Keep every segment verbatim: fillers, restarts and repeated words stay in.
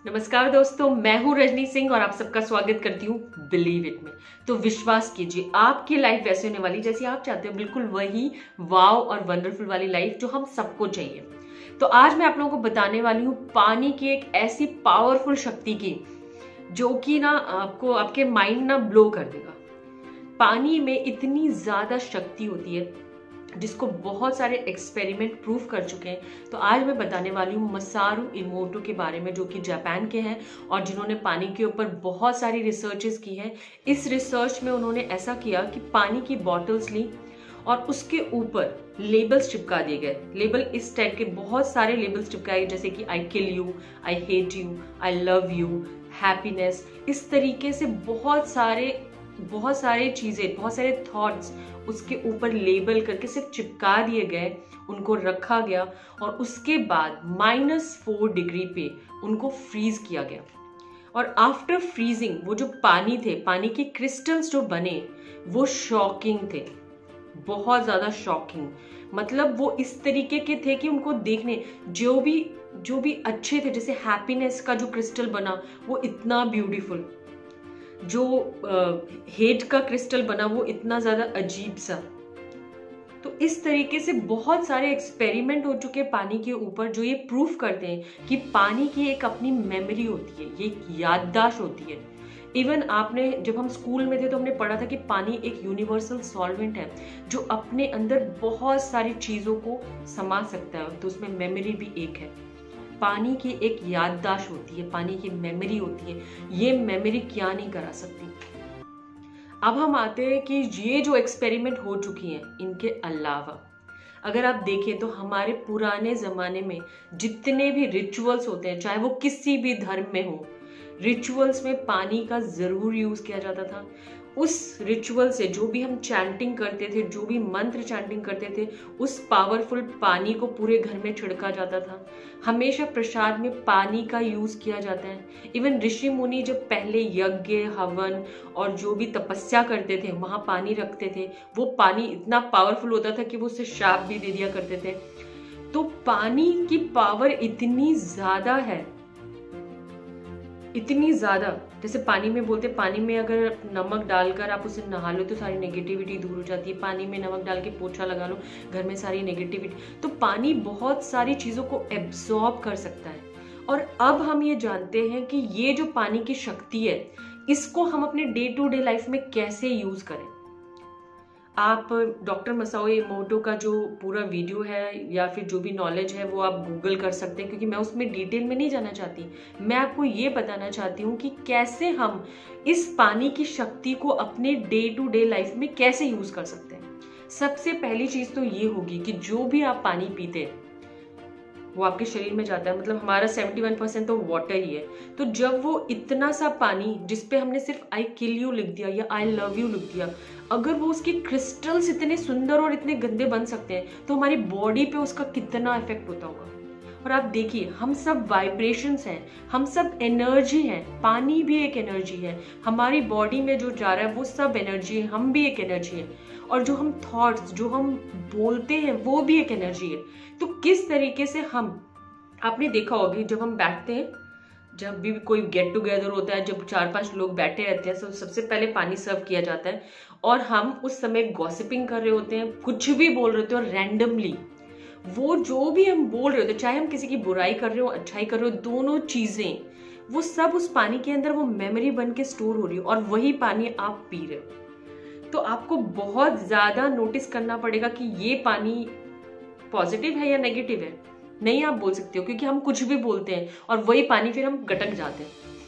नमस्कार दोस्तों, मैं हूं रजनी सिंह और आप सबका स्वागत करती हूं बिलीव इट में। तो विश्वास कीजिए, आपकी लाइफ वैसे होने वाली जैसी आप चाहते हो, बिल्कुल वही वाव और वंडरफुल वाली लाइफ जो हम सबको चाहिए। तो आज मैं आप लोगों को बताने वाली हूँ पानी की एक ऐसी पावरफुल शक्ति की जो कि ना आपको आपके माइंड ना ब्लो कर देगा। पानी में इतनी ज्यादा शक्ति होती है जिसको बहुत सारे एक्सपेरिमेंट प्रूव कर चुके हैं। तो आज मैं बताने वाली हूँ मसारू इमोटो के बारे में, जो कि जापान के हैं और जिन्होंने पानी के ऊपर बहुत सारी रिसर्चेस की हैं। इस रिसर्च में उन्होंने ऐसा किया कि पानी की बॉटल्स ली और उसके ऊपर लेबल्स चिपका दिए गए। लेबल इस टाइप के बहुत सारे लेबल्स चिपकाए, जैसे कि I kill you, I hate you, I love you, happiness. इस तरीके से बहुत सारे बहुत सारे चीजें, बहुत सारे थॉट्स उसके ऊपर लेबल करके सिर्फ चिपका दिए गए, उनको रखा गया और उसके बाद माइनस फोर डिग्री पे उनको फ्रीज किया गया। और आफ्टर फ्रीजिंग वो जो पानी थे, पानी के क्रिस्टल्स जो बने वो शॉकिंग थे, बहुत ज्यादा शॉकिंग। मतलब वो इस तरीके के थे कि उनको देखने जो भी जो भी अच्छे थे, जैसे हैप्पीनेस का जो क्रिस्टल बना वो इतना ब्यूटीफुल, जो हेट का क्रिस्टल बना वो इतना ज्यादा अजीब सा। तो इस तरीके से बहुत सारे एक्सपेरिमेंट हो चुके हैं पानी के ऊपर जो ये प्रूफ करते हैं कि पानी की एक अपनी मेमोरी होती है, ये एक याददाश्त होती है। इवन आपने जब हम स्कूल में थे तो हमने पढ़ा था कि पानी एक यूनिवर्सल सॉल्वेंट है जो अपने अंदर बहुत सारी चीजों को समा सकता है, तो उसमें मेमोरी भी एक है। पानी की एक याददाश्त होती है, पानी की मेमोरी होती है, ये मेमोरी क्या नहीं करा सकती। अब हम आते हैं कि ये जो एक्सपेरिमेंट हो चुकी हैं, इनके अलावा अगर आप देखें तो हमारे पुराने जमाने में जितने भी रिचुअल्स होते हैं, चाहे वो किसी भी धर्म में हो, रिचुअल्स में पानी का जरूर यूज किया जाता था। उस रिचुअल से जो भी हम चैंटिंग करते थे, जो भी मंत्र चैंटिंग करते थे, उस पावरफुल पानी को पूरे घर में छिड़का जाता था। हमेशा प्रसाद में पानी का यूज किया जाता है। इवन ऋषि मुनि जब पहले यज्ञ, हवन और जो भी तपस्या करते थे वहां पानी रखते थे, वो पानी इतना पावरफुल होता था कि वो उससे शाप भी दे दिया करते थे। तो पानी की पावर इतनी ज्यादा है, इतनी ज्यादा, जैसे पानी में बोलते पानी में अगर नमक डालकर आप उसे नहा लो तो सारी नेगेटिविटी दूर हो जाती है। पानी में नमक डाल के पोछा लगा लो, घर में सारी नेगेटिविटी। तो पानी बहुत सारी चीजों को एब्जॉर्ब कर सकता है। और अब हम ये जानते हैं कि ये जो पानी की शक्ति है, इसको हम अपने डे टू डे लाइफ में कैसे यूज करें। आप डॉक्टर मसारू इमोटो का जो पूरा वीडियो है या फिर जो भी नॉलेज है वो आप गूगल कर सकते हैं, क्योंकि मैं उसमें डिटेल में नहीं जाना चाहती। मैं आपको ये बताना चाहती हूँ कि कैसे हम इस पानी की शक्ति को अपने डे टू डे लाइफ में कैसे यूज कर सकते हैं। सबसे पहली चीज तो ये होगी कि जो भी आप पानी पीते हैं वो आपके शरीर में जाता है। मतलब हमारा इकहत्तर परसेंट तो वाटर ही है। तो जब वो इतना सा पानी जिसपे हमने सिर्फ आई किल यू लिख दिया या आई लव यू लिख दिया, अगर वो उसके क्रिस्टल्स इतने सुंदर और इतने गंदे बन सकते हैं तो हमारी बॉडी पे उसका कितना इफेक्ट होता होगा। और आप देखिए, हम सब वाइब्रेशंस हैं, हम सब एनर्जी हैं। पानी भी एक एनर्जी है, हमारी बॉडी में जो जा रहा है वो सब एनर्जी है, हम भी एक एनर्जी है। और जो हम थॉट्स, जो हम बोलते हैं वो भी एक एनर्जी है। तो किस तरीके से हम, आपने देखा होगा जब हम बैठते हैं, जब भी कोई गेट टुगेदर होता है, जब चार पांच लोग बैठे रहते हैं तो सबसे पहले पानी सर्व किया जाता है और हम उस समय गॉसिपिंग कर रहे होते हैं, कुछ भी बोल रहे होते हैं और रैंडमली वो जो भी हम बोल रहे होते हैं, चाहे हम किसी की बुराई कर रहे हो, अच्छाई कर रहे हो, दोनों चीजें वो सब उस पानी के अंदर वो मेमोरी बन के स्टोर हो रही हो और वही पानी आप पी रहे हो। तो आपको बहुत ज्यादा नोटिस करना पड़ेगा कि ये पानी पॉजिटिव है या नेगेटिव है। नहीं आप बोल सकते हो, क्योंकि हम कुछ भी बोलते हैं और वही पानी फिर हम गटक जाते हैं।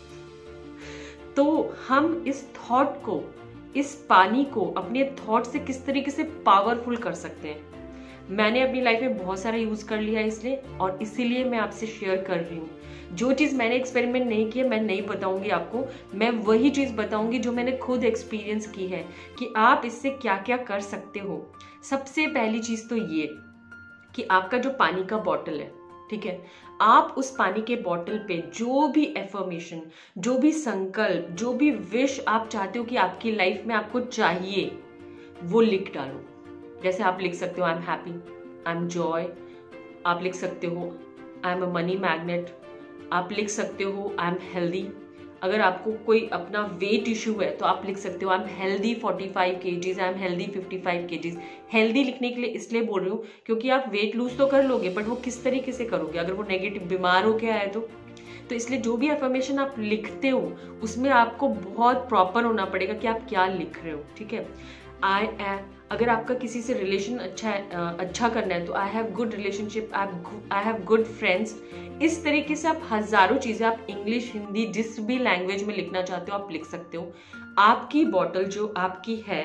तो हम इस थॉट को, इस पानी को अपने थॉट से किस तरीके से पावरफुल कर सकते हैं। मैंने अपनी लाइफ में बहुत सारा यूज कर लिया है इसलिए, और इसीलिए मैं आपसे शेयर कर रही हूँ। जो चीज मैंने एक्सपेरिमेंट नहीं किया मैं नहीं बताऊंगी आपको, मैं वही चीज बताऊंगी जो मैंने खुद एक्सपीरियंस की है कि आप इससे क्या क्या कर सकते हो। सबसे पहली चीज तो ये कि आपका जो पानी का बॉटल है, ठीक है, आप उस पानी के बॉटल पे जो भी एफर्मेशन, जो भी संकल्प, जो भी विश आप चाहते हो कि आपकी लाइफ में आपको चाहिए, वो लिख डालो। जैसे आप लिख सकते हो I am happy, I am joy, आप लिख सकते हो I am a money magnet, आप लिख सकते हो आई एम हेल्दी। अगर आपको कोई अपना वेट इशू है तो आप लिख सकते हो I am healthy forty five kgs, I am healthy fifty five kgs. Healthy लिखने के लिए इसलिए बोल रही हूँ क्योंकि आप वेट लूज तो कर लोगे, बट वो किस तरीके से करोगे अगर वो नेगेटिव बीमार होके आए तो तो इसलिए जो भी अफर्मेशन आप लिखते हो उसमें आपको बहुत प्रॉपर होना पड़ेगा कि आप क्या लिख रहे हो, ठीक है। आई एम, अगर आपका किसी से रिलेशन अच्छा है, अच्छा करना है तो I have good relationship, I have good friends. इस तरीके से आप हजारों चीजें आप इंग्लिश, हिंदी, जिस भी लैंग्वेज में लिखना चाहते हो आप लिख सकते हो। आपकी बॉटल जो आपकी है,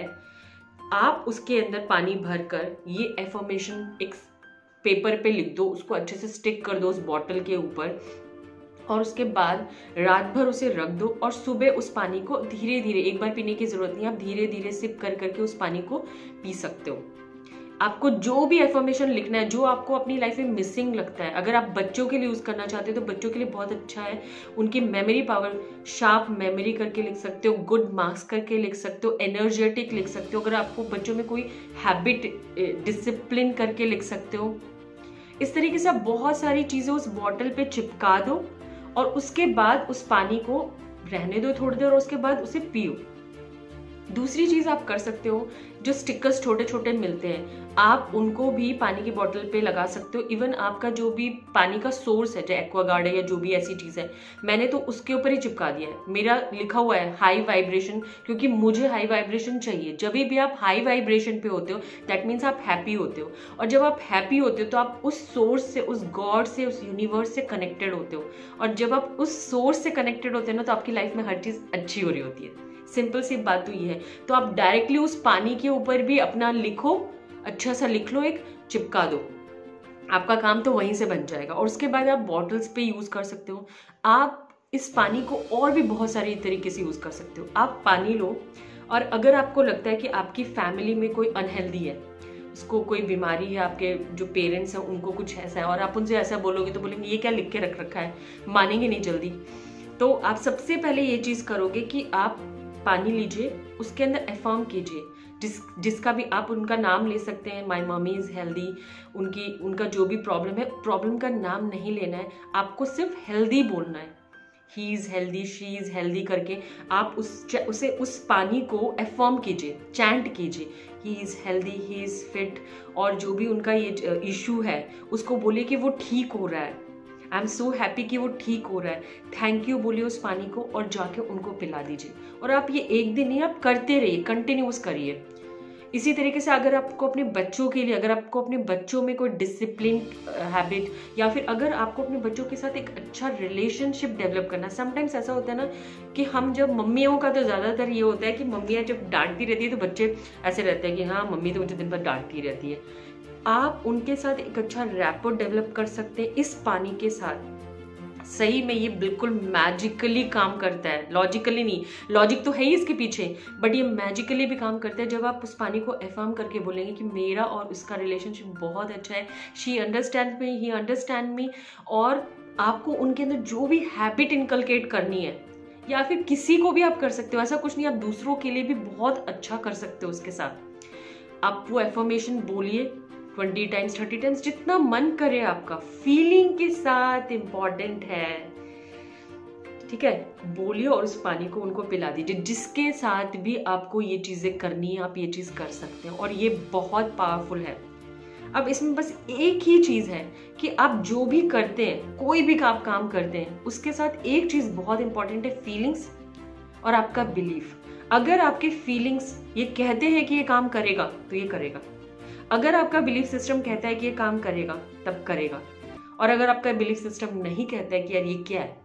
आप उसके अंदर पानी भर कर ये एफर्मेशन एक पेपर पे लिख दो, उसको अच्छे से स्टिक कर दो उस बॉटल के ऊपर, और उसके बाद रात भर उसे रख दो और सुबह उस पानी को धीरे धीरे, एक बार पीने की जरूरत नहीं, आप धीरे धीरे सिप कर करके उस पानी को पी सकते हो। आपको जो भी एफर्मेशन लिखना है जो आपको अपनी लाइफ में मिसिंग लगता है, अगर आप बच्चों के लिए यूज करना चाहते हो तो बच्चों के लिए बहुत अच्छा है। उनकी मेमोरी पावर, शार्प मेमोरी करके लिख सकते हो, गुड मार्क्स करके लिख सकते हो, एनर्जेटिक लिख सकते हो। अगर आपको बच्चों में कोई हैबिट, डिसिप्लिन करके लिख सकते हो। इस तरीके से आप बहुत सारी चीजें उस बॉटल पे चिपका दो और उसके बाद उस पानी को रहने दो थोड़ी देर और उसके बाद उसे पियो। दूसरी चीज आप कर सकते हो, जो स्टिकर्स छोटे छोटे मिलते हैं आप उनको भी पानी की बोतल पे लगा सकते हो। इवन आपका जो भी पानी का सोर्स है, चाहे एक्वागार्ड है या जो भी ऐसी चीज है, मैंने तो उसके ऊपर ही चिपका दिया है। मेरा लिखा हुआ है हाई वाइब्रेशन, क्योंकि मुझे हाई वाइब्रेशन चाहिए। जब भी आप हाई वाइब्रेशन पे होते हो दैट मीन्स आप हैप्पी होते हो, और जब आप हैप्पी होते हो तो आप उस सोर्स से, उस गॉड से, उस यूनिवर्स से कनेक्टेड होते हो, और जब आप उस सोर्स से कनेक्टेड होते हो ना तो आपकी लाइफ में हर चीज अच्छी हो रही होती है। सिंपल सी बात तो ये है। तो आप डायरेक्टली उस पानी के ऊपर भी अपना लिखो, अच्छा सा लिख लो, एक चिपका दो, आपका काम तो वहीं से बन जाएगा। और उसके बाद आप बॉटल्स पे यूज कर सकते हो। आप इस पानी को और भी बहुत सारी तरीके से यूज कर सकते हो। आप पानी लो, और अगर आपको लगता है कि आपकी फैमिली में कोई अनहेल्दी है, उसको कोई बीमारी है, आपके जो पेरेंट्स हैं उनको कुछ ऐसा है, और आप उनसे ऐसा बोलोगे तो बोलेंगे ये क्या लिख के रख रखा है, मानेंगे नहीं जल्दी। तो आप सबसे पहले ये चीज करोगे कि आप पानी लीजिए, उसके अंदर अफर्म कीजिए, जिस जिसका भी आप उनका नाम ले सकते हैं। माई मम्मी इज हेल्दी, उनकी उनका जो भी प्रॉब्लम है, प्रॉब्लम का नाम नहीं लेना है, आपको सिर्फ हेल्दी बोलना है। He is healthy, she is healthy करके आप उस उसे उस पानी को अफर्म कीजिए, चैंट कीजिए, he is healthy, he is fit, और जो भी उनका ये इशू है उसको बोलिए कि वो ठीक हो रहा है। आई एम सो हैप्पी कि वो ठीक हो रहा है। थैंक यू बोलिए उस पानी को और जाके उनको पिला दीजिए। और आप ये एक दिन नहीं, आप करते रहिए, कंटिन्यूस करिए। इसी तरीके से अगर आपको अपने बच्चों के लिए, अगर आपको अपने बच्चों में कोई डिसिप्लिन हैबिट, या फिर अगर आपको अपने बच्चों के साथ एक अच्छा रिलेशनशिप डेवलप करना, समटाइम्स ऐसा होता है ना कि हम जब, मम्मियों का तो ज़्यादातर ये होता है कि मम्मियाँ जब डांटती रहती है तो बच्चे ऐसे रहते हैं कि हाँ मम्मी तो मुझे दिन भर डांटती रहती है। आप उनके साथ एक अच्छा रैपो डेवलप कर सकते हैं इस पानी के साथ। सही में ये बिल्कुल मैजिकली काम करता है, लॉजिकली नहीं, लॉजिक तो है ही इसके पीछे, बट ये मैजिकली भी काम करता है। जब आप उस पानी को अफर्म करके बोलेंगे कि मेरा और उसका रिलेशनशिप बहुत अच्छा है, she understand me, he understand me, और आपको उनके अंदर जो भी हैबिट इनकलकेट करनी है, या फिर किसी को भी आप कर सकते हो, ऐसा कुछ नहीं, आप दूसरों के लिए भी बहुत अच्छा कर सकते हो उसके साथ। आप वो एफर्मेशन बोलिए ट्वेंटी टाइम्स, थर्टी टाइम्स, जितना मन करे आपका, फीलिंग के साथ इम्पॉर्टेंट है, ठीक है। बोलिए और उस पानी को उनको पिला दीजिए। जिसके साथ भी आपको ये चीजें करनी है आप ये चीज कर सकते हैं, और ये बहुत पावरफुल है। अब इसमें बस एक ही चीज है कि आप जो भी करते हैं, कोई भी आप काम करते हैं, उसके साथ एक चीज बहुत इंपॉर्टेंट है, फीलिंग्स और आपका बिलीफ। अगर आपके फीलिंग्स ये कहते हैं कि ये काम करेगा तो ये करेगा, अगर आपका बिलीफ सिस्टम कहता है कि ये काम करेगा तब करेगा, और अगर आपका बिलीफ सिस्टम नहीं कहता है कि यार ये क्या है,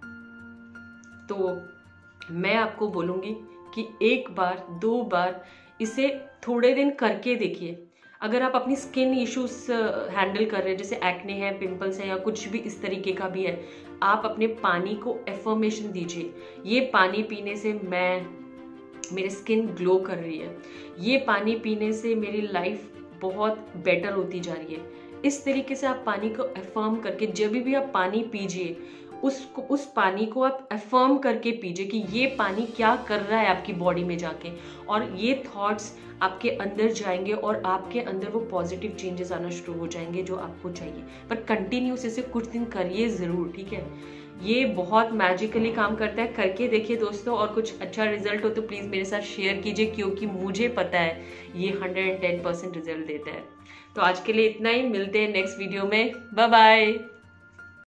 तो मैं आपको बोलूंगी कि एक बार दो बार इसे थोड़े दिन करके देखिए। अगर आप अपनी स्किन इश्यूज हैंडल कर रहे हैं, जैसे एक्ने है, पिंपल्स है, या कुछ भी इस तरीके का भी है, आप अपने पानी को एफर्मेशन दीजिए, ये पानी पीने से मैं, मेरी स्किन ग्लो कर रही है, ये पानी पीने से मेरी लाइफ बहुत बेटर होती जा रही है। इस तरीके से आप पानी को अफर्म करके, जब भी आप पानी पीजिए उसको, उस पानी को आप अफर्म करके पीजिए कि ये पानी क्या कर रहा है आपकी बॉडी में जाके, और ये थॉट्स आपके अंदर जाएंगे और आपके अंदर वो पॉजिटिव चेंजेस आना शुरू हो जाएंगे जो आपको चाहिए। पर कंटिन्यूस इसे कुछ दिन करिए जरूर, ठीक है। ये बहुत मैजिकली काम करता है, करके देखिए दोस्तों, और कुछ अच्छा रिजल्ट हो तो प्लीज़ मेरे साथ शेयर कीजिए, क्योंकि मुझे पता है ये hundred and ten percent result देता है। तो आज के लिए इतना ही, मिलते हैं नेक्स्ट वीडियो में, बाय बाय।